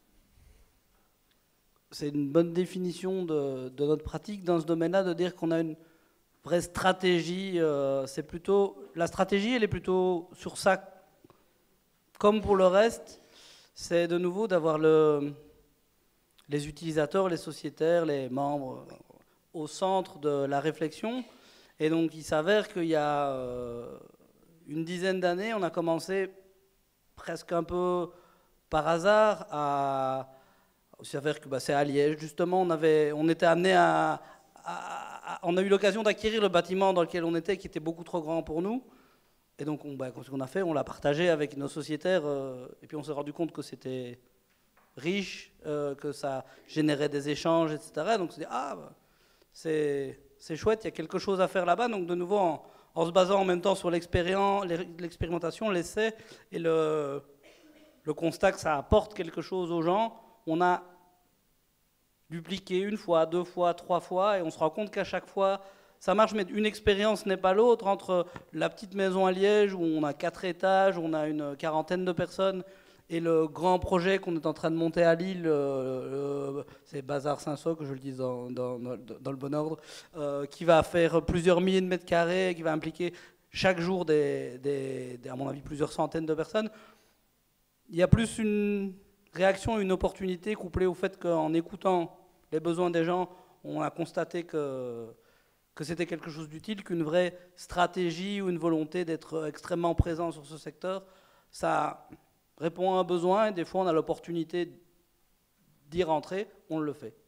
C'est une bonne définition de notre pratique dans ce domaine-là, de dire qu'on a une vraie stratégie. C'est plutôt... La stratégie, elle est plutôt sur ça. Comme pour le reste, c'est de nouveau d'avoir les utilisateurs, les sociétaires, les membres au centre de la réflexion. Et donc, il s'avère qu'il y a une dizaine d'années, on a commencé presque un peu par hasard à... Il s'avère que c'est à Liège, justement, on était amené on a eu l'occasion d'acquérir le bâtiment dans lequel on était, qui était beaucoup trop grand pour nous. Et donc, ce qu'on a fait, on l'a partagé avec nos sociétaires, et puis on s'est rendu compte que c'était riche, que ça générait des échanges, etc. Donc, on s'est dit, c'est chouette, il y a quelque chose à faire là-bas. Donc, de nouveau, en se basant en même temps sur l'expérimentation, l'essai et le constat que ça apporte quelque chose aux gens, on a dupliqué 1 fois, 2 fois, 3 fois, et on se rend compte qu'à chaque fois, ça marche, mais une expérience n'est pas l'autre. Entre la petite maison à Liège, où on a 4 étages, où on a une 40aine de personnes, et le grand projet qu'on est en train de monter à Lille, c'est Bazar Saint-Soc, je le dis dans le bon ordre, qui va faire plusieurs milliers de mètres carrés, qui va impliquer chaque jour, à mon avis, plusieurs centaines de personnes. Il y a plus une réaction, une opportunité couplée au fait qu'en écoutant les besoins des gens, on a constaté que c'était quelque chose d'utile, qu'une vraie stratégie ou une volonté d'être extrêmement présent sur ce secteur. Ça répond à un besoin et des fois on a l'opportunité d'y rentrer, on le fait.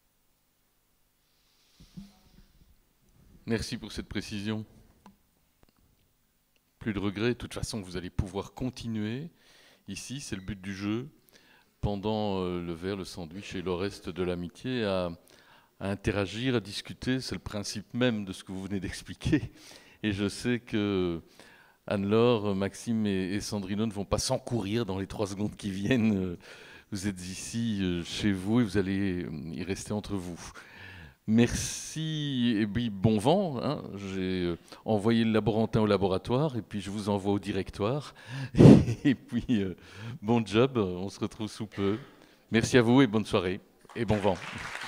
Merci pour cette précision. Plus de regrets, de toute façon vous allez pouvoir continuer. Ici, c'est le but du jeu, pendant le verre, le sandwich et le reste de l'amitié, à interagir, à discuter. C'est le principe même de ce que vous venez d'expliquer. Et je sais que Anne-Laure, Maxime et Sandrino ne vont pas s'encourir dans les 3 secondes qui viennent. Vous êtes ici, chez vous, et vous allez y rester entre vous. Merci, et puis bon vent. Hein. J'ai envoyé le laborantin au laboratoire, et puis je vous envoie au directoire. Et puis, bon job, on se retrouve sous peu. Merci à vous et bonne soirée, et bon vent.